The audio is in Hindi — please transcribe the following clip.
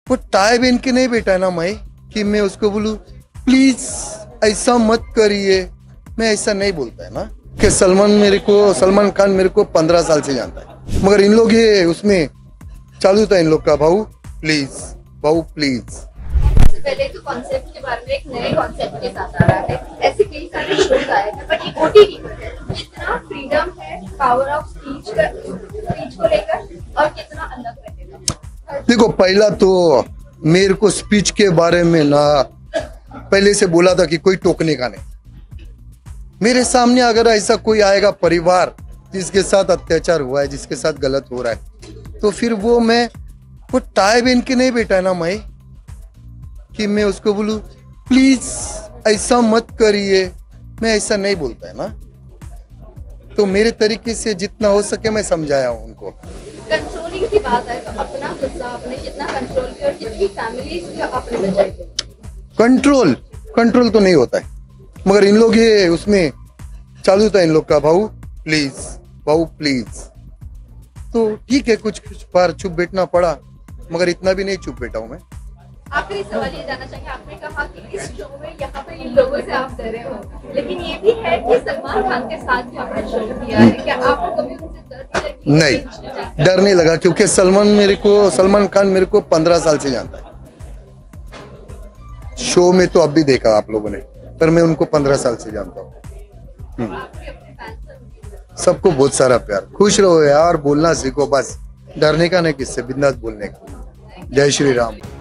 वो टाई पहन के नहीं बैठा ना मैं कि मैं उसको बोलूं प्लीज ऐसा मत करिए। मैं ऐसा नहीं बोलता है ना कि सलमान खान मेरे को 15 साल से जानता है, मगर इन लोग ये उसमें चालू था इन लोग का भाऊ प्लीज। पहले तो कॉन्सेप्ट के बारे में एक नए कॉन्सेप्ट के साथ आ रहा है, ऐसे कई सारे शोज आए थे, बट ये ओटीटी पर है। कितना फ्रीडम है पावर ऑफ स्पीच को लेकर और कितना अलग रहेगा? देखो, पहला तो मेरे को स्पीच के बारे में ना पहले से बोला था कि कोई टोकने का नहीं। मेरे सामने अगर ऐसा कोई आएगा परिवार जिसके साथ अत्याचार हुआ है, जिसके साथ गलत हो रहा है, तो फिर वो टाई पहन के नहीं बैठा ना मैं कि मैं उसको बोलूं प्लीज ऐसा मत करिए। मैं ऐसा नहीं बोलता है ना, तो मेरे तरीके से जितना हो सके मैं समझाया हूं उनको। कंट्रोलिंग की बात है तो अपना गुस्सा आपने कितना कंट्रोल किया और कितनी फैमिलीज आपने बचाई? कंट्रोल तो नहीं होता है, मगर इन लोग ये उसमें चालू था इन लोग का भाऊ प्लीज। तो ठीक है, कुछ बार चुप बैठना पड़ा, मगर इतना भी नहीं चुप बैठा हूं मैं। आखिरी सवाल ये जानना चाहिए, आपने कहा कि इस शो में यहाँ पे इन लोगों से आप डरे हो, लेकिन ये भी है कि सलमान खान के साथ भी आपने शो किया है, क्या आपको कभी उनसे डर नहीं? डर नहीं लगा, क्योंकि सलमान खान मेरे को 15 साल से जानता है। शो में तो अब भी देखा आप लोगों ने, पर मैं उनको 15 साल से जानता हूँ। सबको बहुत सारा प्यार, खुश रहो यार, बोलना सीखो बस, डरने का नहीं किससे, बिंदास बोलने का। जय श्री राम।